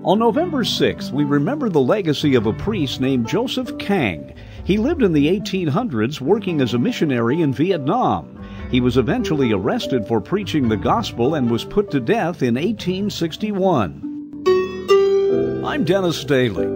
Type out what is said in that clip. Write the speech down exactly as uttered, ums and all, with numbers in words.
On November sixth, we remember the legacy of a priest named Joseph Kang. He lived in the eighteen hundreds working as a missionary in Vietnam. He was eventually arrested for preaching the gospel and was put to death in eighteen sixty-one. I'm Dennis Staley.